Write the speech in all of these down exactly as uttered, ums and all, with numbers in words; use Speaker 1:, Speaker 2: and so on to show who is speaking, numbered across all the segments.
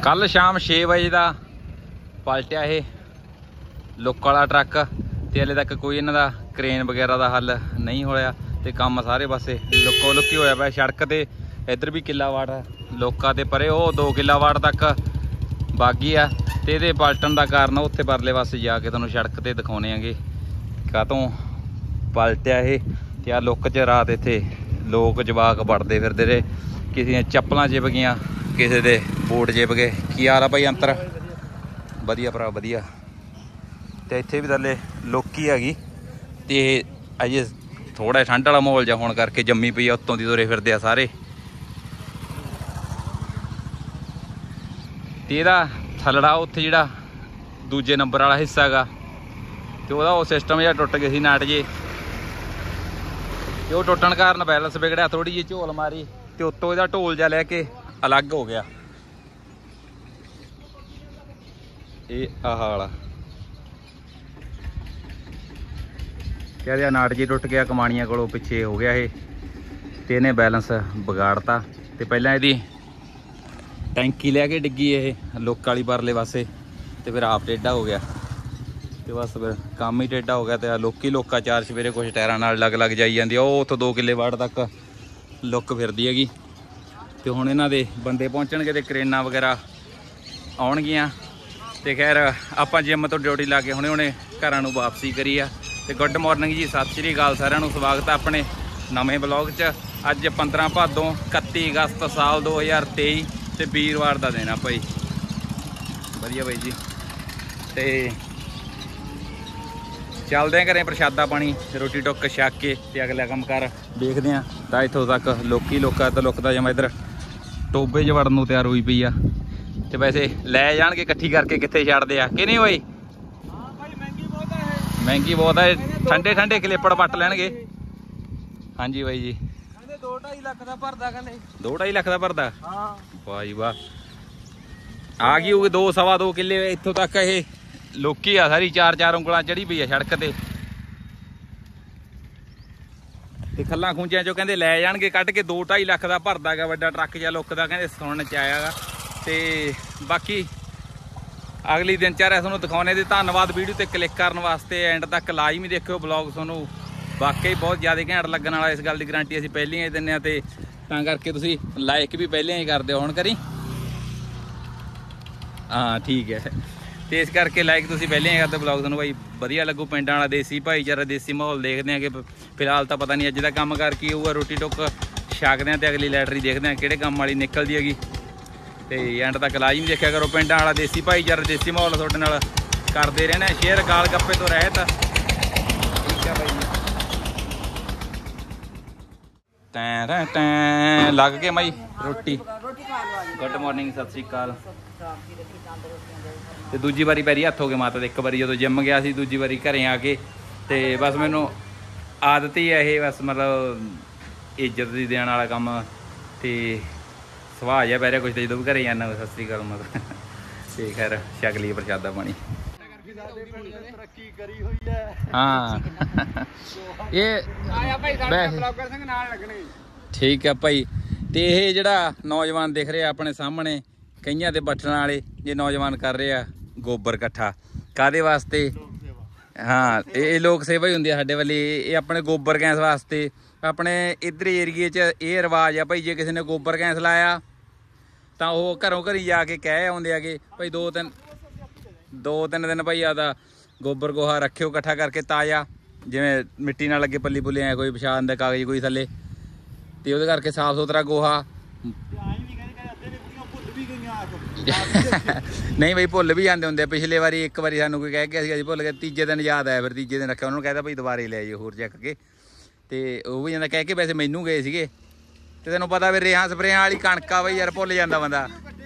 Speaker 1: कल शाम छे बजे का पलटिया ये लुक वाला ट्रक तो हले तक कोई इन्हों का क्रेन वगैरह का हल नहीं होया तो काम सारे पासे लुको लुकी होया पाया। सड़क ते इधर भी किला वाट लोका ते परे वो दो किला वाट तक बागी आ तो ये पलटन का कारण उत्थे परले पासे जाके तुहानूं सड़क ते दिखाने आगे कातों पलटिया ये क्या लुक च रात इत्थे लोग जवाक बढ़ते फिरदे रहे, किसी दी चप्पलां चिप गईयां, किसी दे बूट चिप गए। की हाल आ भाई अंतर? वधिया भरा वधिया। तो इत्थे भी थल्ले लोकी हैगी ते अजे थोड़ा ठंड वाला माहौल जा होने करके जम्मी पई आ, उत्तों दी तुरे फिरदे आ सारे। ते इहदा थल्लड़ा उत्थे जिहड़ा दूजे नंबर वाला हिस्सा हैगा ते ओहदा ओह सिस्टम जिहा टुट गया सी नाट जे, ते ओह टुटण कारण बैलेंस बिगड़िया, थोड़ी जी झोल मारी ते उत्तों इहदा ढोल जा लैके अलग हो गया। ये आह वाला क्या नाट जी टुट गया, कमानिया कोलों पिछे हो गया ये ते इहने बैलेंस बिगाड़ता। ते पहला इहदी टैंकी लैके डिग्गी ये लुक वाली परले पासे ते फिर आप टेढ़ा हो गया ते बस फिर काम ही टेढ़ा हो गया। तो लोकी लोका चार सवेरे कुछ टायरां नाल लग लग जाई जाती, वो उत्थों दो किले वाट तक लुक फिरदी हैगी। तो हुण इन्हां दे बंदे पहुँचणगे ते क्रेनां वगैरह आउणगियां। तो खैर आपां जिम तो ड्यूटी ला के हुणे हुणे घरां नूं वापसी करी आ। तो गुड मॉर्निंग जी, सत श्री अकाल सारिआं नूं, स्वागत है अपने नवें ब्लॉग च। अज पंद्रह भादों इकत्ती अगस्त साल दो हज़ार तेई ते वीरवार का दिन आ भाई। वधिया भाई जी। तो चलते हैं घरें प्रशादा पानी रोटी टुक छक के ते अगला काम कर देखते हैं। तो इतों तक लोकी लोका तो लुकता जमा इधर टोबे च वड़न नूं तैयार हुई पई आ। ते वैसे लै जाणगे इकट्ठी करके कित्थे छड्डदे आ कि नहीं भाई? महंगी बहुत है, ठंडे ठंडे क्लिपड़ पट लैणगे। हाँ जी भाई जी, दो ढाई लख का भरदा, दो ढाई लख का भरदा। वाह जी वाह, आ गई होगी दो सवा दो किले इत्थों तक। ये लोकी आ सारी चार चार उंगलां चढ़ी पई आ सड़क ते ते खल्लां खूंजियां चों कहंदे लै जाणगे कढ के। दो ढाई लख का भरदा गा वड्डा ट्रक जिहा लुकदा, कहंदे सुनन च आया गा। ते बाकी अगली दिनचर्या तुहानूं दिखाउने। ते धन्नवाद वीडियो ते क्लिक करन वास्ते, एंड तक लाजमी देखियो ब्लॉग, तुहानूं वाकई बहुत ज़्यादा घैंट लगन वाला। इस गल की गारंटी असीं पहलियां ही दिंदे आं ते तां करके तुसीं लाइक भी पहलियां ही करदे हो। हुण करी हाँ ठीक है। तो इस करके लाइक तुसीं पहलियां ही करदे, ब्लॉग तुहानूं भाई वधिया लगू। पिंडां वाला देसी भाईचारा देसी माहौल देखदे आं कि फिलहाल तो पता नहीं अज दा काम कर की होऊगा। रोटी टुक छकदे आं ते अगली लैटरी देखदे आं किहड़े काम वाली निकलदी हैगी। तो एंड तक लाजमी देखा करो। पिंडां वाला देसी भाईचारा देसी माहौल तुहाडे नाल करदे रहना शेयर, गाल गप्पे तो रहत। ठीक है भाई। तैं तैं तैं लग के मई रोटी। गुड मॉर्निंग, सत श्री अकाल। तो दूजी बारी पैरी हत्थ हो गए माता। एक बारी जो जिम गया सी, दूजी बारी घरें आके तो बस मैनू आदत ही है ये, बस मतलब इज्जत दी देण वाला काम। तो सुभाऽ जिहा पै रिहा कुछ, जो भी घरें जाना सत श्री अकाल मतलब। तो खैर छक लीए प्रशादा पानी। हाँ ये ठीक है भाई। तो ये जिहड़ा नौजवान दिख रहे अपने सामने कईयां दे बट्टण वाले, ये नौजवान कर रहे आ गोबर इकट्ठा काहदे वास्ते? हाँ ये लोक सेवा ही हुंदी है साडे वाली। ये अपने गोबर गैस वास्ते। अपने इधर एरिए च ये रिवाज आ भाई, जे किसी ने गोबर गैस लाया तो वह घरों घरी जाके कह आउंदे आ कि भाई दो तीन दो तीन दिन भाई आदा गोबर गोहा रखियो इकट्ठा करके ताज़ा, जिवें मिट्टी ना लगे पल्ली पुल्ली आए कोई पिछाड़ दे कागज कोई थल्ले, ते ओहदे करके साफ सुथरा गोहा। नहीं भाई भुल भी जाते होंगे। पिछले बारी एक बारी सानू कोई कह के भुल गए, तीजे दिन याद आया, फिर तीजे दिन रखा, उन्होंने कहता भाई दोबारे ले आइए होर चक के। तो वह भी जाता कह के, वैसे मैनू गए थे तो तेनों पता फिर रेहां स्प्रेहां वाली कणक आ बई यार, भुल जाता बंदा।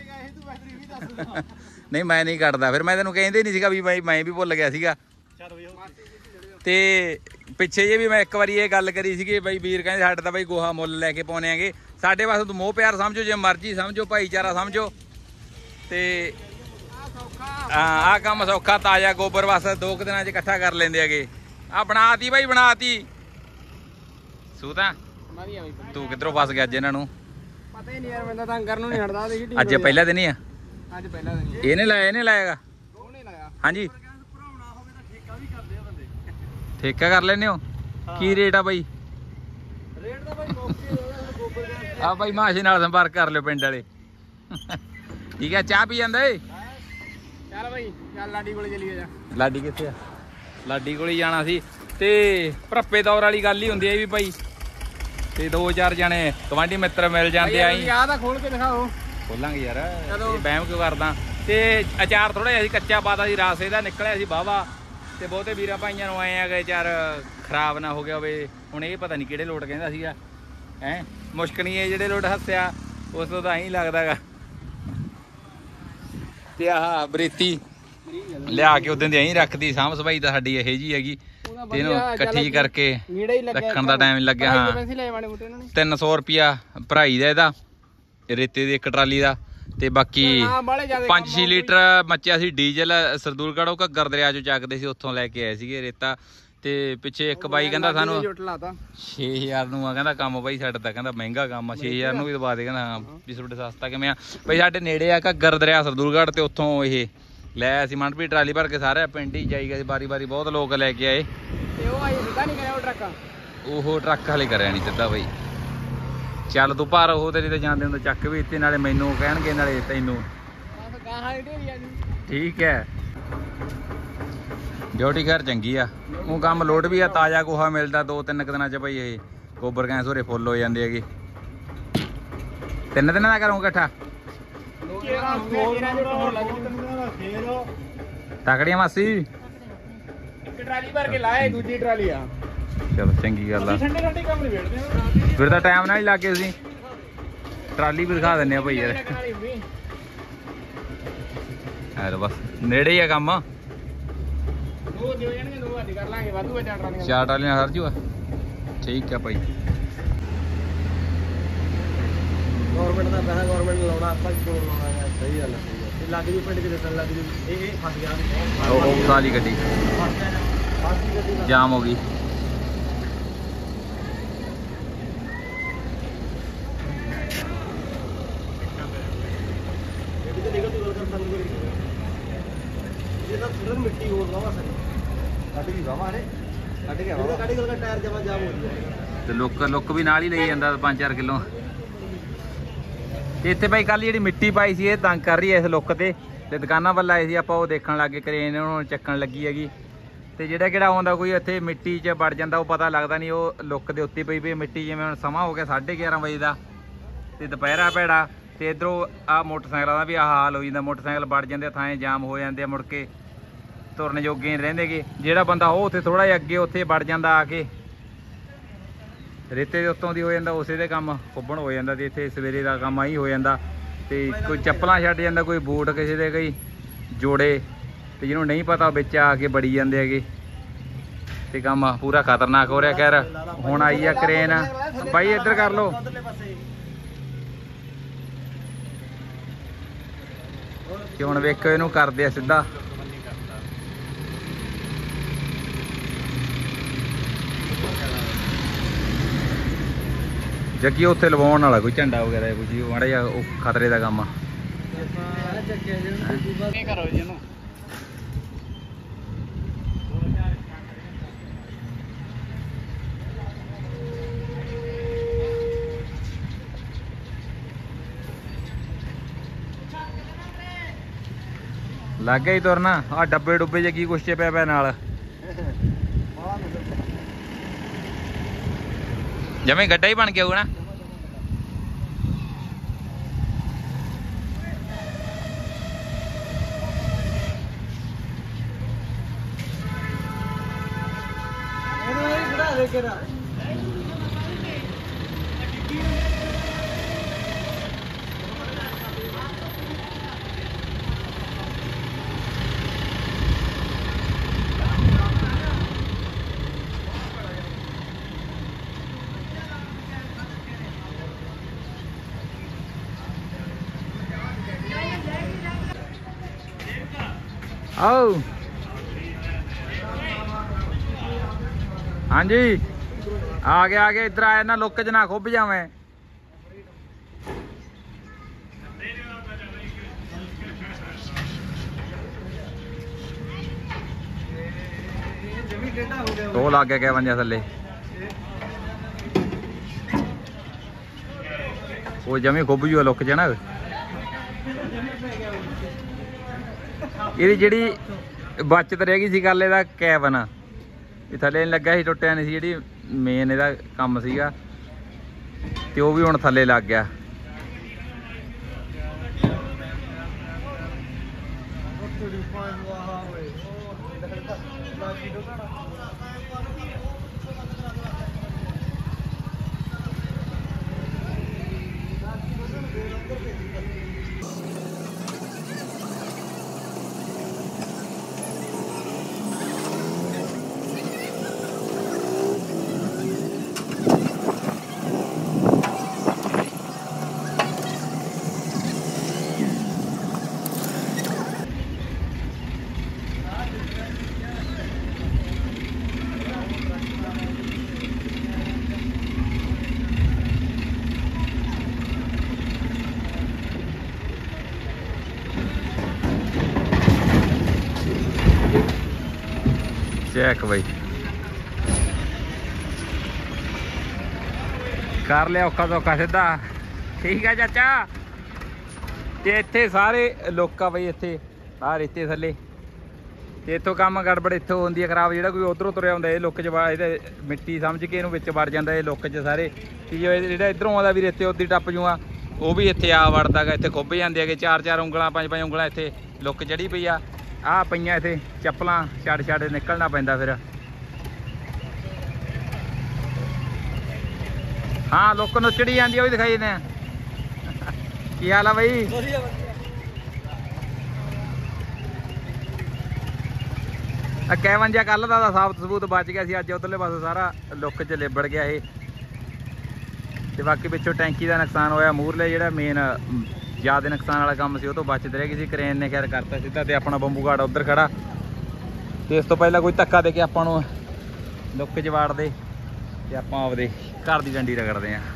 Speaker 1: नहीं मैं नहीं कटदा, फिर मैं तेनों कहंदे नहीं सीगा भी भाई मैं भी भुल गया सीगा। ते पिछे जे भी मैं एक बारी ये गल करी सी बई वीर कहंदे साडे तां बई गोहा मुੱਲ लैके पाउने आगे, साडे पास तो मोह प्यार समझो, जे मर्जी समझो, भाईचारा समझो। ते हाँ आ काम सौखा, ताज़ा गोबर बस दो क दिनां च इकट्ठा कर लेंदे आगे। आ बनाती भाई बनाती सूता। तू किधरों फस गया अज इन्हां नूं? पता ही नहीं यार, मैं तां करनों नहीं हटदा। अज पहला दिन ही आ।
Speaker 2: ਅੱਜ ਪਹਿਲਾ ਦਿਨ
Speaker 1: ਇਹਨੇ ਲਾਇਆ ਇਹਨੇ ਲਾਇਆਗਾ
Speaker 2: ਉਹਨੇ ਲਾਇਆ
Speaker 1: ਹਾਂਜੀ
Speaker 2: ਭਰਾਉਣਾ ਹੋਵੇ ਤਾਂ ਠੇਕਾ ਵੀ ਕਰਦੇ ਆ ਬੰਦੇ
Speaker 1: ਠੇਕਾ ਕਰ ਲੈਨੇ ਹੋ ਕੀ ਰੇਟ ਆ ਬਾਈ
Speaker 2: ਰੇਟ ਦਾ ਬਾਈ ਮੌਕੇ ਗੋਬਰ ਦੇ
Speaker 1: ਆ ਬਾਈ ਮਾਸ਼ੀ ਨਾਲ ਸੰਪਰਕ ਕਰ ਲਿਓ ਪਿੰਡ ਵਾਲੇ ਠੀਕ ਹੈ ਚਾਹ ਪੀ ਜਾਂਦਾ ਏ
Speaker 2: ਚੱਲ ਬਾਈ ਚੱਲ ਲਾਡੀ ਕੋਲੇ ਚਲੀਏ ਜਾ
Speaker 1: ਲਾਡੀ ਕਿੱਥੇ ਆ ਲਾਡੀ ਕੋਲ ਹੀ ਜਾਣਾ ਸੀ ਤੇ ਭਰੱਪੇ ਦੌਰ ਵਾਲੀ ਗੱਲ ਹੀ ਹੁੰਦੀ ਹੈ ਵੀ ਭਾਈ ਤੇ ਦੋ ਚਾਰ ਜਣੇ ਗਵਾਂਢੀ ਮਿੱਤਰ ਮਿਲ ਜਾਂਦੇ ਆਈ
Speaker 2: ਆਹ ਤਾਂ ਖੋਲ ਕੇ ਦਿਖਾਓ
Speaker 1: ਖੋਲਾਂਗੇ ਯਾਰ ਇਹ ਬਹਿਮ ਕਿਉਂ ਕਰਦਾ ਤੇ ਅਚਾਰ ਥੋੜਾ ਜਿਹਾ ਸੀ ਕੱਚਾ ਪਾਤਾ ਸੀ ਰਸ ਇਹਦਾ ਨਿਕਲਿਆ ਸੀ ਵਾਹਵਾ ਤੇ ਬਹੁਤੇ ਵੀਰਾਂ ਭਾਈਆਂ ਨੂੰ ਆਏ ਆ ਗਏ ਚਾਰ ਖਰਾਬ ਨਾ ਹੋ ਗਿਆ ਹੋਵੇ ਹੁਣ ਇਹ ਪਤਾ ਨਹੀਂ ਕਿਹੜੇ ਲੋਟ ਕਹਿੰਦਾ ਸੀਗਾ ਹੈ ਮੁਸ਼ਕਣੀ ਇਹ ਜਿਹੜੇ ਲੋਟ ਹੱਸਿਆ ਉਸ ਤੋਂ ਤਾਂ ਐਂ ਲੱਗਦਾ ਗਾ ਤੇ ਆਹ ਬਰੇਤੀ ਲਿਆ ਕੇ ਉਦੋਂ ਦੀ ਐਂ ਰੱਖਦੀ ਸਾਂਭ ਸਭਾਈ ਤਾਂ ਸਾਡੀ ਇਹੋ ਜੀ ਹੈਗੀ ਤੇ ਇਹਨੂੰ ਇਕੱਠੀ ਕਰਕੇ ਰੱਖਣ ਦਾ ਟਾਈਮ ਲੱਗਿਆ ਹਾਂ ਤਿੰਨ ਸੌ ਰੁਪਿਆ ਭਰਾਈ ਦਾ ਇਹਦਾ ਰੇਤੇ ਦੀ ਇੱਕ ਟਰਾਲੀ ਦਾ ਤੇ ਬਾਕੀ ਪੰਜ ਛੇ ਲੀਟਰ ਮੱਚਿਆ ਸੀ ਡੀਜ਼ਲ ਸਰਦੂਲਗੜ੍ਹ ਉਹ ਘੱਗਰ ਦਰਿਆ ਚੋਂ ਚੱਕਦੇ ਸੀ ਉੱਥੋਂ ਲੈ ਕੇ ਆਏ ਸੀਗੇ ਰੇਤਾ ਤੇ ਪਿੱਛੇ ਇੱਕ ਬਾਈ ਕਹਿੰਦਾ ਸਾਨੂੰ ਛੇ ਹਜ਼ਾਰ ਨੂੰ ਆ ਕਹਿੰਦਾ ਕੰਮ ਬਾਈ ਸਾਡਾ ਤਾਂ ਕਹਿੰਦਾ ਮਹਿੰਗਾ ਕੰਮ ਆ ਛੇ ਹਜ਼ਾਰ ਨੂੰ ਵੀ ਦਵਾ ਦੇ ਕਹਿੰਦਾ ਹਾਂ ਵੀ ਤੁਹਾਡੇ ਸਸਤਾ ਕਿਵੇਂ ਆ ਬਈ ਸਾਡੇ ਨੇੜੇ ਆ ਘੱਗਰ ਦਰਿਆ ਸਰਦੂਲਗੜ੍ਹ ਤੇ ਉੱਥੋਂ ਇਹ ਲੈ ਅਸੀਂ ਮਨਪੀ ਟਰਾਲੀ ਭਰ ਕੇ ਸਾਰੇ ਪਿੰਡ ਹੀ ਜਾਈ ਗਏ ਵਾਰੀ ਵਾਰੀ ਬਹੁਤ ਲੋਕ ਲੈ ਕੇ ਆਏ ਉਹ ਟਰੱਕ ਹਲੇ ਕਰਿਆ ਨਹੀਂ ਸਿੱਧਾ ਬਈ ਚੱਲ ਤੂੰ ਪਰ ਉਹ ਤੇਰੀ ਤੇ ਜਾਂਦੇ ਹੁੰਦੇ ਚੱਕ ਵੀ ਇੱਥੇ ਨਾਲੇ ਮੈਨੂੰ ਕਹਿਣਗੇ ਨਾਲੇ ਤੈਨੂੰ ਠੀਕ ਹੈ ਡਿਊਟੀ ਘਰ ਚੰਗੀ ਆ ਉਹ ਕੰਮ ਲੋਡ ਵੀ ਆ ਤਾਜ਼ਾ ਗੋਹਾ ਮਿਲਦਾ ਦੋ ਤਿੰਨ ਕੁ ਦਿਨਾਂ ਚ ਬਈ ਇਹ ਗੋਬਰ ਗੈਸ ਹੋਰੇ ਫੁੱਲ ਹੋ ਜਾਂਦੇ ਹੈਗੇ ਤਿੰਨ ਦਿਨਾਂ ਦਾ ਕਰੂੰ ਇਕੱਠਾ ਤਕੜੀਆਂ ਮਾਸੀ
Speaker 2: ਇੱਕ ਟਰਾਲੀ ਭਰ ਕੇ ਲਾਏ ਦੂਜੀ ਟਰਾਲੀ ਆ
Speaker 1: ਚਲੋ ਚੰਗੀ ਗੱਲ ਆ
Speaker 2: ਠੰਡੇ ਠੰਡੇ ਕੰਮ ਨਹੀਂ ਵੇੜਦੇ
Speaker 1: ਫਿਰ ਤਾਂ ਟਾਈਮ ਨਾਲ ਹੀ ਲੱਗੇ ਤੁਸੀਂ ਟਰਾਲੀ ਵੀ ਦਿਖਾ ਦਿੰਨੇ ਆ ਭਾਈ ਯਾਰ ਹੈ ਬਸ ਨੇੜੇ ਹੀ ਆ ਕੰਮ
Speaker 2: ਦੋ ਦਿਓ ਜਾਣਗੇ ਦੋ ਅੱਜ ਕਰ ਲਾਂਗੇ ਵਾਧੂ ਚਾਰ ਟਰਾਲੀਆਂ
Speaker 1: ਚਾਰ ਟਰਾਲੀਆਂ ਸਰ ਜੂਆ ਠੀਕ ਆ ਭਾਈ
Speaker 2: ਗਵਰਨਮੈਂਟ ਦਾ ਪੈਸਾ ਗਵਰਨਮੈਂਟ ਨੂੰ ਲਾਉਣਾ ਆਪਾਂ ਕਿਉਂ ਲਾਉਣਾ ਸਹੀ ਗੱਲ ਹੈ ਇਹ ਲੱਗ ਜੂ ਪਿੰਡ ਚ ਦੱਸਣ ਲੱਗ ਜੂ ਇਹ ਇਹ ਫਸ ਗਿਆ
Speaker 1: ਉਹ ਸਾਲੀ ਗੱਡੀ ਜਾਮ ਹੋ ਗਈ
Speaker 2: ਮਿੱਟੀ ਹੋਰ ਵਾਵਾ ਸਾਡੀ ਕੱਢ ਗਈ ਵਾਵਾ ਨੇ ਕੱਢ ਗਿਆ ਵਾਵਾ ਕੱਢ ਗਿਆ ਟਾਇਰ ਜਮਾ ਜਾਮ ਹੋ ਗਿਆ
Speaker 1: ਤੇ ਲੁੱਕ ਲੁੱਕ ਵੀ ਨਾਲ ਹੀ ਲਈ ਜਾਂਦਾ ਪੰਜ ਚਾਰ ਕਿਲੋ ਤੇ ਇੱਥੇ ਭਾਈ ਕੱਲ ਜਿਹੜੀ ਮਿੱਟੀ ਪਾਈ ਸੀ ਇਹ ਤੰਗ ਕਰ ਰਹੀ ਐ ਇਸ ਲੁੱਕ ਤੇ ਤੇ ਦੁਕਾਨਾਂ ਵੱਲ ਆਏ ਸੀ ਆਪਾਂ ਉਹ ਦੇਖਣ ਲੱਗੇ ਕਰੇਨ ਉਹਨੂੰ ਚੱਕਣ ਲੱਗੀ ਹੈਗੀ ਤੇ ਜਿਹੜਾ ਕਿਹੜਾ ਆਉਂਦਾ ਕੋਈ ਇੱਥੇ ਮਿੱਟੀ 'ਚ ਵੜ ਜਾਂਦਾ ਉਹ ਪਤਾ ਲੱਗਦਾ ਨਹੀਂ ਉਹ ਲੁੱਕ ਦੇ ਉੱਤੇ ਪਈ ਪਈ ਮਿੱਟੀ ਜਿਵੇਂ ਹੁਣ ਸਮਾਂ ਹੋ ਗਿਆ ਸਾਢੇ ਗਿਆਰਾਂ ਵਜੇ ਦਾ ਤੇ ਦੁਪਹਿਰਾ ਭੈੜਾ ਤੇ ਇਧਰੋਂ ਆਹ ਮੋਟਰਸਾਈਕਲਾਂ ਦਾ ਵੀ ਆਹ ਹਾਲ ਹੋ ਜਾਂਦਾ ਮੋਟਰਸਾਈਕਲ ਵੜ ਜਾਂਦੇ ਥਾਂ ਜਾਮ ਹੋ ਜਾਂਦੇ ਆ ਮੁੜ ਕੇ ਤੁਰਨ ਜੋਗੇ ਨਹੀਂ ਰਹਿੰਦੇਗੇ ਜਿਹੜਾ ਬੰਦਾ ਉਹ ਉੱਥੇ ਥੋੜਾ ਜਿਹਾ ਅੱਗੇ ਉੱਥੇ ਵੜ ਜਾਂਦਾ ਆ ਕੇ ਰੇਤੇ ਦੇ ਉੱਤੋਂ ਦੀ ਹੋ ਜਾਂਦਾ ਉਸੇ ਦੇ ਕੰਮ ਕੁੱਬਣ ਹੋ ਜਾਂਦਾ ਤੇ ਇੱਥੇ ਸਵੇਰੇ ਦਾ ਕੰਮ ਆਹੀ ਹੋ ਜਾਂਦਾ ਤੇ ਕੋਈ ਚੱਪਲਾਂ ਛੱਡ ਜਾਂਦਾ ਕੋਈ ਬੂਟ ਕਿਸੇ ਦੇ ਕਈ ਜੋੜੇ ਤੇ ਜਿਹਨੂੰ ਨਹੀਂ ਪਤਾ ਵਿੱਚ ਆ ਕੇ ਬੜੀ ਜਾਂਦੇ ਹੈਗੇ ਤੇ ਕੰਮ ਪੂਰਾ ਖਤਰਨਾਕ ਹੋ ਰਿਹਾ ਖੈਰ ਹੁਣ ਆਈ ਆ ਕਰੇਨ ਬਾਈ ਇੱਧਰ ਕਰ ਲਓ ਕਿ ਹੁਣ ਵੇਖੋ ਇਹਨੂੰ ਕਰਦੇ ਆ ਸਿੱਧਾ ਜੱਗੀ ਉੱਥੇ ਲਵਾਉਣ ਵਾਲਾ ਕੋਈ ਝੰਡਾ ਵਗੈਰਾ ਕੁਝ ਮਾੜਾ ਜਿਹਾ ਉਹ ਖਤਰੇ ਦਾ ਕੰਮ ਆ
Speaker 2: ਕੀ ਕਰੋ ਜੀ ਇਹਨੂੰ
Speaker 1: ਲੱਗ ਗਿਆ ਹੀ ਤੁਰਨਾ ਆ ਡੱਬੇ ਡੁੱਬੇ ਜੇ ਕੀ ਕੁਛ ਚ ਪਿਆ ਪਿਆ ਨਾਲ ਜਮੇ ਗੱਡਾ ਹੀ ਬਣ ਗਿਆ ਹੋਊ ਨਾ ਆਓ ਹਾਂਜੀ ਆ ਗਿਆ ਆ ਗਿਆ ਇੱਧਰ ਆਇਆ ਨਾ ਲੁੱਕ ਚ ਨਾ ਖੁੱਭ ਜਾਵੇਂ
Speaker 2: ਟੇਢਾ ਹੋ ਗਿਆ
Speaker 1: ਉਹ ਲੱਗ ਗਿਆ ਇਕਵੰਜਾ ਥੱਲੇ। ਉਹ ਜਮੀ ਖੁੱਬ ਜੂ ਲੁੱਕ ਚ ਨਾ। ਇਹਦੀ ਜਿਹੜੀ ਬਚਤ ਰਹਿ ਗਈ ਸੀ ਗੱਲ ਇਹਦਾ ਕੈਬਨ ਇਹ ਥੱਲੇ ਨਹੀਂ ਲੱਗਾ ਸੀ, ਟੁੱਟਿਆ ਨਹੀਂ ਸੀ। ਜਿਹੜੀ ਮੇਨ ਇਹਦਾ ਕੰਮ ਸੀਗਾ ਤੇ ਉਹ ਵੀ ਹੁਣ ਥੱਲੇ ਲੱਗ ਗਿਆ। ਚੈੱਕ ਬਾਈ ਕਰ ਲਿਆ ਔਖਾ ਸੌਖਾ ਸਿੱਧਾ। ਠੀਕ ਆ ਚਾਚਾ। ਤੇ ਇੱਥੇ ਸਾਰੇ ਲੋਕਾਂ ਬਈ ਇੱਥੇ ਆਹ ਰੇਤੇ ਥੱਲੇ ਤੇ ਇੱਥੋਂ ਕੰਮ ਗੜਬੜ ਇੱਥੋਂ ਹੁੰਦੀ ਹੈ ਖਰਾਬ। ਜਿਹੜਾ ਕੋਈ ਉਧਰੋਂ ਤੁਰਿਆ ਹੁੰਦਾ ਇਹ ਲੁੱਕ 'ਚ ਵਾ ਇਹਦੇ ਮਿੱਟੀ ਸਮਝ ਕੇ ਇਹਨੂੰ ਵਿੱਚ ਵੜ ਜਾਂਦਾ ਇਹ ਲੁੱਕ 'ਚ ਸਾਰੇ। ਕਿ ਜਿਹੜਾ ਇੱਧਰੋਂ ਆਉਂਦਾ ਵੀ ਰੇਤੇ ਉੱਦੀ ਟੱਪ ਜੂਆ ਉਹ ਵੀ ਇੱਥੇ ਆ ਵੜਦਾ ਗਾ। ਇੱਥੇ ਖੁੱਭ ਜਾਂਦੇ ਹੈਗੇ ਚਾਰ ਚਾਰ ਉਂਗਲਾਂ ਪੰਜ ਪੰਜ ਉਂਗਲਾਂ ਇੱਥੇ ਲੁੱਕ ਚੜੀ ਪਈ ਆ। ਆਹ ਪਈਆਂ ਇੱਥੇ ਚੱਪਲਾਂ ਛੱਡ ਛੱਡ ਨਿਕਲਣਾ ਪੈਂਦਾ ਫਿਰ। ਹਾਂ ਲੁੱਕ ਨੂੰ ਚੜੀ ਜਾਂਦੀ ਉਹ ਵੀ ਦਿਖਾਈ ਨੇ। ਕੀ ਹਾਲ ਆ ਬਈ? ਇਕਵੰਜਾ ਕੱਲ ਦਾ ਦਾ ਸਾਬਤ ਸਬੂਤ ਬਚ ਗਿਆ ਸੀ। ਅੱਜ ਉਧਰਲੇ ਪਾਸੇ ਸਾਰਾ ਲੁੱਕ 'ਚ ਲਿਬੜ ਗਿਆ ਇਹ। ਤੇ ਬਾਕੀ ਪਿੱਛੋਂ ਟੈਂਕੀ ਦਾ ਨੁਕਸਾਨ ਹੋਇਆ। ਮੂਹਰਲੇ ਜਿਹੜਾ ਮੇਨ ਜ਼ਿਆਦਾ ਨੁਕਸਾਨ ਵਾਲਾ ਕੰਮ ਸੀ ਉਹ ਤੋਂ ਬਚਤ ਰਹਿ ਗਈ ਸੀ। ਕਰੇਨ ਨੇ ਖੈਰ ਕਰਤਾ ਸਿੱਧਾ ਤੇ ਆਪਣਾ ਬੰਬੂ ਗਾਰਡ ਉੱਧਰ ਖੜਾ। ਤੇ ਇਸ ਤੋਂ ਪਹਿਲਾਂ ਕੋਈ ਧੱਕਾ ਦੇ ਕੇ ਆਪਾਂ ਨੂੰ ਲੁੱਕ 'ਚ ਵਾੜਦੇ ਤੇ ਆਪਾਂ ਆਪਦੇ ਘਰ ਦੀ ਡੰਡੀ ਰਗੜਦੇ ਹਾਂ।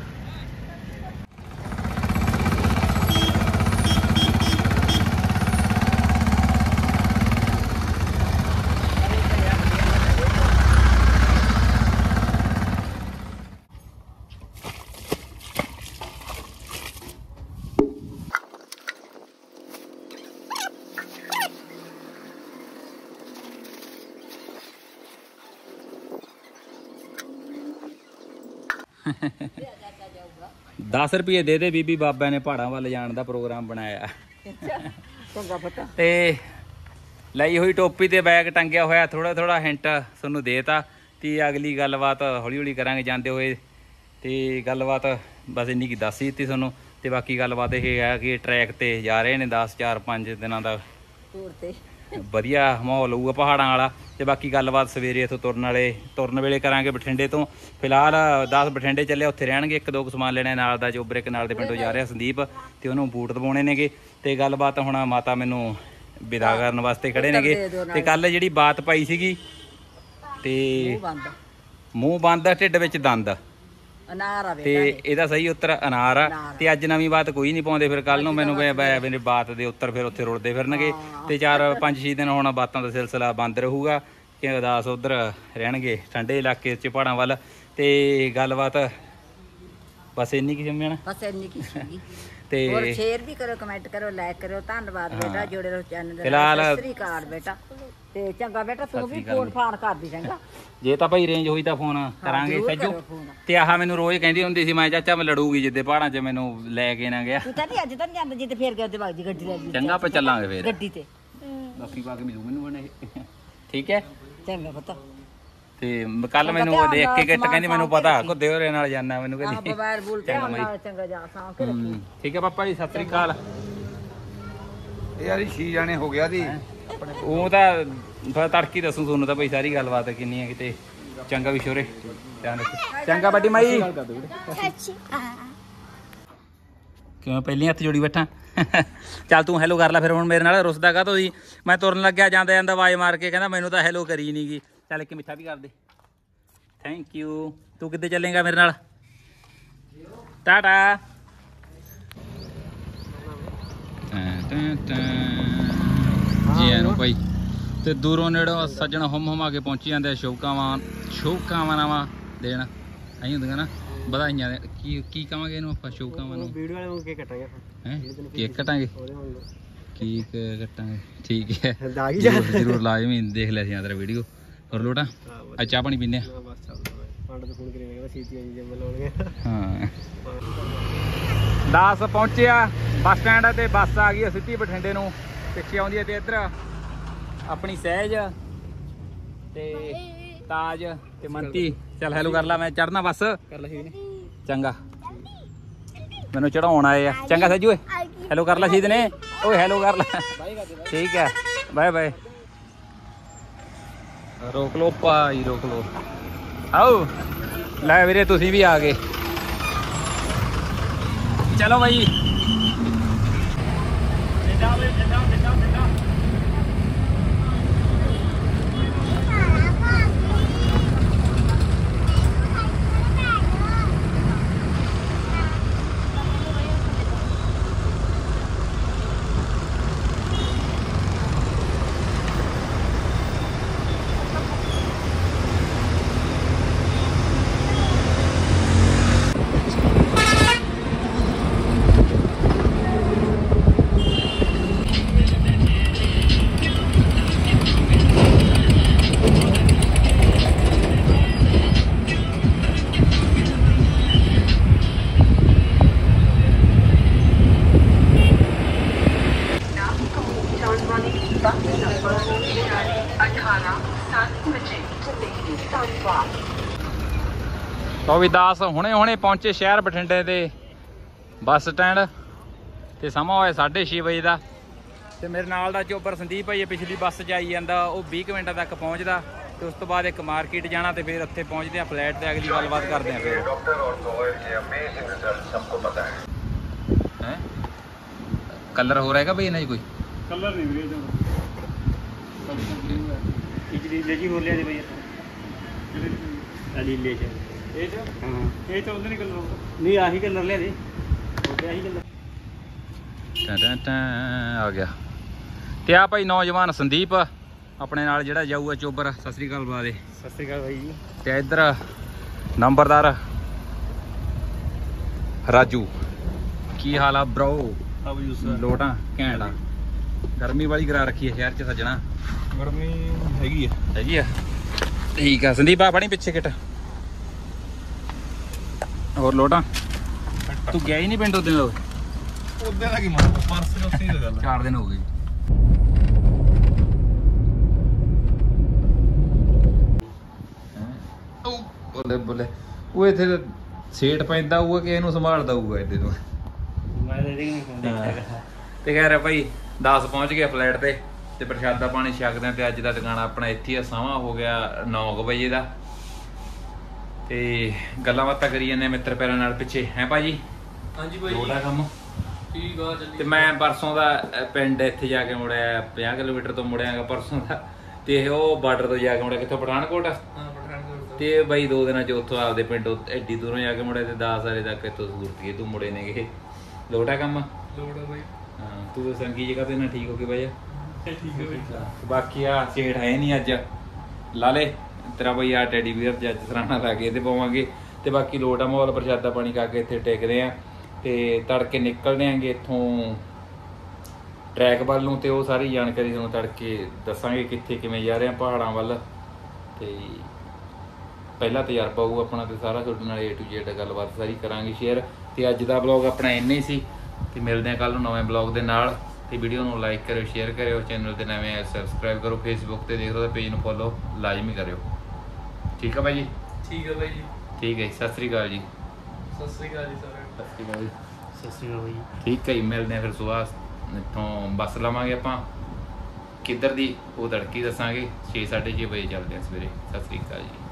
Speaker 1: दस रुपये दे दे बीबी बाबा ने पहाड़ों वाल जाने का प्रोग्राम बनाया। ते लाई हुई टोपी ते बैग टंगिया होया थोड़ा थोड़ा हिंट तुहानू देता। ते अगली गलबात हौली हौली करांगे जाते हुए। ते गलबात बस इन्नी की दस ही दित्ती तुहानू। ते बाकी गलबात यह है कि ट्रैक ते जा रहे ने दस चार पाँच दिनों का ਵਧੀਆ ਮਾਹੌਲ ਹੋਊਗਾ ਪਹਾੜਾਂ ਵਾਲਾ। ਤੇ ਬਾਕੀ ਗੱਲਬਾਤ ਸਵੇਰੇ ਇੱਥੋਂ ਤੁਰਨ ਵਾਲੇ ਤੁਰਨ ਵੇਲੇ ਕਰਾਂਗੇ ਬਠਿੰਡੇ ਤੋਂ। ਫਿਲਹਾਲ ਦਸ ਬਠਿੰਡੇ ਚੱਲੇ ਉੱਥੇ ਰਹਿਣਗੇ। ਇੱਕ ਦੋ ਕੁ ਸਮਾਨ ਲੈਣਾ ਨਾਲ ਦਾ ਜੋ ਬ੍ਰੇਕ ਨਾਲ ਦੇ ਪਿੰਡੋਂ ਜਾ ਰਿਹਾ ਸੰਦੀਪ ਤੇ ਉਹਨੂੰ ਬੂਟ ਦਵਾਉਣੇ ਨੇਗੇ। ਤੇ ਗੱਲਬਾਤ ਹੁਣ ਮਾਤਾ ਮੈਨੂੰ ਵਿਦਾ ਕਰਨ ਵਾਸਤੇ ਖੜੇ ਨੇਗੇ। ਤੇ ਕੱਲ ਜਿਹੜੀ ਬਾਤ ਪਾਈ ਸੀਗੀ ਤੇ ਮੂੰਹ ਬੰਦ ਢਿੱਡ ਵਿੱਚ ਦੰਦ ਅਨਾਰ ਆ। ਤੇ ਇਹਦਾ ਸਹੀ ਉੱਤਰ ਅਨਾਰ ਆ। ਤੇ ਅੱਜ ਨਵੀਂ ਬਾਤ ਕੋਈ ਨਹੀਂ ਪਾਉਂਦੇ ਫਿਰ ਕੱਲ ਨੂੰ ਮੈਨੂੰ ਮੇਰੇ ਬਾਤ ਦੇ ਉੱਤਰ ਫਿਰ ਉੱਥੇ ਰੁਲਦੇ ਫਿਰਨਗੇ। ਤੇ ਚਾਰ ਪੰਜ ਛੇ ਦਿਨ ਹੁਣ ਬਾਤਾਂ ਦਾ ਸਿਲਸਿਲਾ ਬੰਦ ਰਹੂਗਾ ਕਿ ਉਦਾਸ ਉੱਧਰ ਰਹਿਣਗੇ ਠੰਡੇ ਇਲਾਕੇ 'ਚ ਪਹਾੜਾਂ ਵੱਲ। ਤੇ ਗੱਲਬਾਤ ਬਸ ਇੰਨੀ ਕੀ ਜੰਮਿਆ ਨਾ ਬਸ ਇੰਨੀ ਕੀ ਸੀਗੀ। ਤੇ ਹੋਰ ਸ਼ੇਅਰ ਵੀ ਕਰੋ ਕਮੈਂਟ ਕਰੋ ਲਾਈਕ ਕਰੋ। ਧੰਨਵਾਦ ਬੇਟਾ ਜੁੜੇ ਰਹੋ ਚੈਨਲ ਦੇ ਨਾਲ। ਸਤਿ ਸ੍ਰੀ ਅਕਾਲ ਬੇਟਾ। ਤੇ ਚੰਗਾ ਬੇਟਾ ਤੂੰ ਵੀ ਫੋਨ ਫਾਨ ਕਰਦੀ ਚੰਗਾ। ਜੇ ਤਾਂ ਭਾਈ ਰੇਂਜ ਹੋਈ ਤਾਂ ਫੋਨ ਕਰਾਂਗੇ ਸੱਜੂ। ਤੇ ਆਹ ਮੈਨੂੰ ਰੋਜ਼ ਕਹਿੰਦੀ ਹੁੰਦੀ ਸੀ ਮੈਂ ਚਾਚਾ ਮੈਂ ਲੜੂਗੀ ਜਿੱਦੇ ਪਹਾੜਾਂ 'ਚ ਮੈਨੂੰ ਲੈ ਕੇ ਨਾ ਗਿਆ। ਤੂੰ ਤਾਂ ਨਹੀਂ ਅੱਜ ਤਾਂ ਨਹੀਂ ਜਾਂਦਾ ਜਿੱਦੇ ਫੇਰ ਗਿਆ ਉਹਦੇ ਬਾਅਦ ਜੀ ਗੱਡੀ ਲੈ ਲਈ। ਚੰਗਾ ਆਪਾਂ ਚੱਲਾਂਗੇ ਫੇਰ ਗੱਡੀ ਤੇ ਬਾਕੀ ਪਾ ਕੇ ਮਿਲੂ ਮੈਨੂੰ ਬਣੇ। ਠੀਕ ਹੈ ਚੰਗਾ ਪਤਾ। ਤੇ ਕੱਲ ਮੈਨੂੰ ਦੇਖ ਕੇ ਕਿੱਟ ਕਹਿੰਦੀ ਮੈਨੂੰ ਪਤਾ ਘੁੱਦੇ ਹੋਰੇ ਨਾਲ ਜਾਣਾ ਮੈਨੂੰ ਕਹਿੰਦੀ ਮੋਬਾਈਲ ਬੋਲ ਕੇ ਚੰਗਾ ਜਾ ਸਾਂ ਕੇ ਰੱਖੀ। ਠੀਕ ਹੈ ਪਾਪਾ ਜੀ ਸਤਿ ਸ੍ਰੀ ਅਕਾਲ। ਇਹ ਯਾਰ ਛੇ ਜਾਣੇ ਹੋ ਗਿਆ ਦੀ ਉਹ ਤਾਂ ਤੜਕੀ ਦੱਸੂ ਤੁਹਾਨੂੰ ਤਾਂ ਭਾਈ ਸਾਰੀ ਗੱਲਬਾਤ ਕਿੰਨੀ ਹੈ ਕਿਤੇ। ਚੰਗਾ ਵੀ ਸ਼ੋਰੇ ਧਿਆਨ ਰੱਖੋ। ਚੰਗਾ ਵੱਡੀ ਮਾਈ ਕਿਉਂ ਪਹਿਲੀ ਹੱਥ ਜੋੜੀ ਬੈਠਾ। ਚੱਲ ਤੂੰ ਹੈਲੋ ਕਰ ਲੈ ਫਿਰ ਹੁਣ ਮੇਰੇ ਨਾਲ ਰੁੱਸਦਾ ਕਾ ਤੁਸੀਂ। ਮੈਂ ਤੁਰਨ ਲੱਗਿਆ ਜਾਂਦਾ ਜਾਂਦਾ ਆਵਾਜ਼ ਮਾਰ ਕੇ ਕਹਿੰਦਾ ਮੈਨੂੰ ਤਾਂ ਹੈਲੋ ਕਰੀ ਨੀ ਗੀ। ਚੱਲ ਇੱਕ ਮਿੱਠਾ ਵੀ ਕਰ ਦੇ। Thank you. ਤੂੰ ਕਿੱਥੇ ਚੱਲੇਗਾ ਮੇਰੇ ਨਾਲ? ਟਾਟਾ। ਜੀ ਆਇਆਂ ਨੂੰ ਭਾਈ ਤੇ ਦੂਰੋਂ ਨੇੜੋਂ ਸੱਜਣ ਹੁਮ ਹੁਮਾ ਕੇ ਪਹੁੰਚੀ ਜਾਂਦੇ ਸ਼ੁਭਕਾਵਾਂ ਸ਼ੁਭਕਾਮਨਾਵਾਂ ਦੇਣ ਐਂ ਹੁੰਦੀਆਂ ਨਾ ਵਧਾਈਆਂ ਦੇ ਕੀ ਕੀ ਕਵਾਂਗੇ ਇਹਨੂੰ ਆਪਾਂ ਸ਼ੁਭਕਾਮਨਾਵਾਂ ਨੂੰ
Speaker 2: ਵੀਡੀਓ ਵਾਲੇ ਨੂੰ ਕੇਕ ਕੱਟਾਂਗੇ
Speaker 1: ਹੈ ਕੇਕ ਕਟਾਂਗੇ
Speaker 2: ਉਹਦੇ ਵਾਂਗੂ
Speaker 1: ਕੇਕ ਕੱਟਾਂਗੇ ਠੀਕ ਹੈ
Speaker 2: ਦਾਗੀ
Speaker 1: ਜ਼ਰੂਰ ਜ਼ਰੂਰ ਲਾਜ਼ਮੀ ਦੇਖ ਲਿਆ ਸੀ ਤੇਰਾ ਵੀਡੀਓ ਹੋਰ ਲੋਟਾ ਅੱਜ ਚਾਹ ਪਾਣੀ ਪੀਂਦੇ ਆ
Speaker 2: ਬਸ ਚੱਲਦਾ ਪਾਂਡਾ ਤੇ ਫੋਨ ਕਰੀ ਕਹਿੰਦਾ ਛੇਤੀ ਆਈ ਜੇ ਮਿਲਾਉਣਗੇ
Speaker 1: ਹਾਂ ਦਸ ਪਹੁੰਚਿਆ ਬੱਸ ਸਟੈਂਡ ਤੇ ਬੱਸ ਆ ਗਈ ਸਿੱਧੀ ਬਠਿੰਡੇ ਨੂੰ ਪਿੱਛੇ ਆਉਂਦੀ ਹੈ ਤੇ ਇੱਧਰ ਆਪਣੀ ਸਹਿਜ ਤੇ ਤਾਜ ਤੇ ਮੰਤੀ ਚੱਲ ਹੈਲੋ ਕਰ ਲਾ ਮੈਂ ਚੜਨਾ ਬੱਸ
Speaker 2: ਕਰ ਲੈ ਸੀ
Speaker 1: ਚੰਗਾ ਮੈਨੂੰ ਚੜਾਉਣ ਆਏ ਆ ਚੰਗਾ ਸੱਜੂ ਓਏ ਹੈਲੋ ਕਰ ਲਾ ਸ਼ਹੀਦ ਨੇ ਓਏ ਹੈਲੋ ਕਰ ਲਾ ਠੀਕ ਹੈ ਬਾਏ ਬਾਏ ਰੋਕ ਲੋ ਭਾਈ ਰੋਕ ਲੋ ਆਓ ਲੈ ਵੀਰੇ ਤੁਸੀਂ ਵੀ ਆ ਗਏ ਚਲੋ ਭਾਈ ਲਓ ਵੀ ਦਾਸ ਹੁਣੇ ਹੁਣੇ ਪਹੁੰਚੇ ਸ਼ਹਿਰ ਬਠਿੰਡੇ ਦੇ ਬੱਸ ਸਟੈਂਡ ਤੇ ਸਮਾਂ ਹੋਇਆ ਸਾਢੇ ਛੇ ਵਜੇ ਦਾ ਤੇ ਮੇਰੇ ਨਾਲ ਦਾ ਚੋਬਰ ਸੰਦੀਪ ਭਾਈ ਪਿਛਲੀ ਬੱਸ 'ਚ ਆਈ ਜਾਂਦਾ ਉਹ ਵੀਹ ਕੁ ਮਿੰਟਾਂ ਤੱਕ ਪਹੁੰਚਦਾ ਤੇ ਉਸ ਤੋਂ ਬਾਅਦ ਇੱਕ ਮਾਰਕੀਟ ਜਾਣਾ ਤੇ ਫਿਰ ਉੱਥੇ ਪਹੁੰਚਦੇ ਆ ਫਲੈਟ ਤੇ ਅਗਲੀ ਗੱਲਬਾਤ ਕਰਦੇ ਆ ਫਿਰ ਹੈ ਕਲਰ ਹੋ ਰਿਹਾ ਬਈ ਇਹਨਾਂ ਜੀ ਕੋਈ
Speaker 2: ਕਲਰ ਨਹੀਂ ਵੀਰੇ ਇਜਲੀ ਲੈ ਜੀ ਹੋ ਲਿਆ ਜੀ ਭਈਆ ਅਲੀ ਲੈ ਜੀ ਇਹ ਚ ਹਾਂ ਇਹ ਚ ਉਹਦੇ ਨਹੀਂ ਕਲਰ ਨਹੀਂ ਆਹੀ ਕਲਰ ਲਿਆ ਜੀ ਉਹਦੇ ਆਹੀ ਕਲਰ
Speaker 1: ਟਾ ਟਾ ਟਾ ਆ ਗਿਆ ਤੇ ਆ ਭਾਈ ਨੌਜਵਾਨ ਸੰਦੀਪ ਆਪਣੇ ਨਾਲ ਜਿਹੜਾ ਜਾਊਗਾ ਚੋਬਰ ਸਤਿ ਸ੍ਰੀ ਅਕਾਲ ਬੁਲਾ ਦੇ
Speaker 2: ਸਤਿ ਸ੍ਰੀ ਅਕਾਲ ਭਾਈ ਜੀ
Speaker 1: ਤੇ ਇੱਧਰ ਨੰਬਰਦਾਰ ਰਾਜੂ ਕੀ ਹਾਲ ਆ ਬ్రో
Speaker 2: ਆ ਬਈ ਉਸ
Speaker 1: ਲੋਟਾਂ ਘੈਂਟ ਆ ਗਰਮੀ ਵਾਲੀ ਕਰਾ ਰੱਖੀ ਹੈ ਸ਼ਹਿਰ ਚ ਸੱਜਣਾ
Speaker 2: ਗਰਮੀ ਹੈਗੀ ਆ
Speaker 1: ਹੈਗੀ ਆ ਠੀਕ ਆ ਸੰਦੀਪ ਆ ਬਣੀ ਪਿੱਛੇ ਕਿਟ ਹੋਰ ਲੋਟਾਂ ਤੂੰ ਗਿਆ ਹੀ ਨਹੀਂ ਪਿੰਡ ਉਦੋਂ ਦਾ
Speaker 2: ਉਹਦੇ ਦਾ ਕੀ ਮਾਰ ਪਰਸ ਨੂੰ ਸੀ ਗੱਲ
Speaker 1: ਚਾਰ ਦਿਨ ਹੋ ਗਏ ਬੋਲੇ ਬੋਲੇ ਉਹ ਇੱਥੇ ਸੇਟ ਪੈਂਦਾ ਹੋਊਗਾ ਕਿ ਇਹਨੂੰ ਸੰਭਾਲਦਾ ਹੋਊਗਾ ਇੱਦੇ ਤੋਂ
Speaker 2: ਮੈਂ ਰੇਡਿੰਗ ਨਹੀਂ ਦੇਖਦਾ
Speaker 1: ਤੇ ਕਹਿ ਰਿਹਾ ਭਾਈ ਦਸ ਪਹੁੰਚ ਗਿਆ ਫਲੈਟ ਤੇ ਤੇ ਪ੍ਰਸ਼ਾਦਾ ਪਾਣੀ ਛਕਦੇ ਆ ਤੇ ਅੱਜ ਦਾ ਦੁਕਾਨ ਆਪਣਾ ਇੱਥੇ ਆ ਸਮਾਂ ਹੋ ਗਿਆ ਨੌ ਕੁ ਵਜੇ ਦਾ ਤੇ ਗੱਲਾਂ ਬਾਤਾਂ ਕਰੀ ਜਾਂਦੇ ਮਿੱਤਰ ਪੈਰਾਂ ਨਾਲ ਪਿੱਛੇ ਹੈ ਭਾਜੀ
Speaker 2: ਹਾਂਜੀ ਭਾਈ
Speaker 1: ਛੋਟਾ ਕੰਮ
Speaker 2: ਠੀਕ ਆ ਚੱਲੀ
Speaker 1: ਤੇ ਮੈਂ ਪਰਸੋਂ ਦਾ ਪਿੰਡ ਇੱਥੇ ਜਾ ਕੇ ਮੁੜਿਆ ਪੰਜਾਹ ਕਿਲੋਮੀਟਰ ਤੋਂ ਮੁੜਿਆਗਾ ਪਰਸੋਂ ਦਾ ਤੇ ਉਹ ਬਾਰਡਰ ਤੋਂ ਜਾ ਕੇ ਮੁੜਿਆ ਕਿੱਥੋਂ ਪਠਾਨਕੋਟ
Speaker 2: ਹਾਂ ਪਠਾਨਕੋਟ
Speaker 1: ਤੇ ਬਾਈ ਦੋ ਦਿਨਾਂ ਚ ਉੱਥੋਂ ਆਪਦੇ ਪਿੰਡ ਐਡੀ ਦੂਰੋਂ ਜਾ ਕੇ ਮੁੜਿਆ ਤੇ ਦਸ ਸਾਲੇ ਤੱਕ ਇੱਥੋਂ ਸੂਰਤੀਏ ਤੂੰ ਮੁੜੇ ਨੇਗੇ ਲੋਟਾ ਕੰਮ
Speaker 2: ਲੋੜ ਆ ਭਾਈ
Speaker 1: ਹਾਂ ਤੂੰ ਸੰਗੀ ਜਗ੍ਹਾ ਤੇ ਨਾ ਠੀਕ ਹੋ ਕੇ ਬਾਈ
Speaker 2: ਠੀਕ ਹੈ ਭਾਈ
Speaker 1: ਬਾਕੀ ਆ ਛੇੜ ਹੈ ਨਹੀਂ ਅੱਜ ਲਾ ਲੈ ਤੇਰਾ ਬਈ ਆ ਟੈਡੀ ਵੀਰ ਜੱਜ ਸਰਾਣਾ ਲਾ ਕੇ ਇਹਦੇ ਪਾਵਾਂਗੇ ਤੇ ਬਾਕੀ ਲੋਟ ਆ ਮਾਹੌਲ ਪ੍ਰਸ਼ਾਦਾ ਪਾਣੀ ਖਾ ਕੇ ਇੱਥੇ ਟਿਕਦੇ ਆ ਤੇ ਤੜਕੇ ਨਿਕਲਦੇ ਆਂਗੇ ਇੱਥੋਂ ਟਰੈਕ ਵੱਲ ਨੂੰ ਤੇ ਉਹ ਸਾਰੀ ਜਾਣਕਾਰੀ ਤੁਹਾਨੂੰ ਤੜਕੇ ਦੱਸਾਂਗੇ ਕਿੱਥੇ ਕਿਵੇਂ ਜਾ ਰਹੇ ਆ ਪਹਾੜਾਂ ਵੱਲ ਤੇ ਪਹਿਲਾ ਤਜਰਬਾ ਹੋਊ ਆਪਣਾ ਤੇ ਸਾਰਾ ਤੁਹਾਡੇ ਨਾਲ ਏ ਟੂ ਜ਼ੈਡ ਗੱਲਬਾਤ ਸਾਰੀ ਕਰਾਂਗੇ ਸ਼ੇਅਰ ਤੇ ਅੱਜ ਦਾ ਬਲੌਗ ਆਪਣਾ ਇੰਨਾ ਹੀ ਸੀ ਤੇ ਮਿਲਦੇ ਆ ਕੱਲ ਨੂੰ ਨਵੇਂ ਬਲੌਗ ਦੇ ਨਾਲ ਤੇ ਵੀਡੀਓ ਨੂੰ ਲਾਈਕ ਕਰਿਓ ਸ਼ੇਅਰ ਕਰਿਓ ਚੈਨਲ ਤੇ ਨਵੇਂ ਆਏ ਸਬਸਕ੍ਰਾਈਬ ਕਰੋ ਫੇਸਬੁੱਕ ਤੇ ਦੇਖ ਲਓ ਪੇਜ ਨੂੰ ਫੋਲੋ ਲਾਜ਼ਮੀ ਕਰਿਓ ਠੀਕ ਆ ਭਾਈ ਜੀ
Speaker 2: ਠੀਕ ਹੈ ਭਾਈ ਜੀ
Speaker 1: ਠੀਕ ਹੈ ਸਤਿ ਸ੍ਰੀ ਅਕਾਲ ਜੀ
Speaker 2: ਸਤਿ ਸ੍ਰੀ ਅਕਾਲ ਜੀ ਸਾਰਿਆਂ ਨੂੰ
Speaker 1: ਸਤਿ ਸ੍ਰੀ ਅਕਾਲ ਜੀ
Speaker 2: ਸਤਿ ਸ੍ਰੀ ਅਕਾਲ ਭਾਈ
Speaker 1: ਠੀਕ ਹੈ ਜੀ ਮਿਲਦੇ ਆ ਫਿਰ ਸੁਬਾਹ ਇੱਥੋਂ ਬੱਸ ਲਵਾਂਗੇ ਆਪਾਂ ਕਿੱਧਰ ਦੀ ਉਹ ਤੜਕੀ ਦੱਸਾਂਗੇ ਛੇ ਸਾਢੇ ਛੇ ਵਜੇ ਚੱਲਦੇ ਆ ਸਵੇਰੇ ਸਤਿ ਸ੍ਰੀ ਅਕਾਲ ਜੀ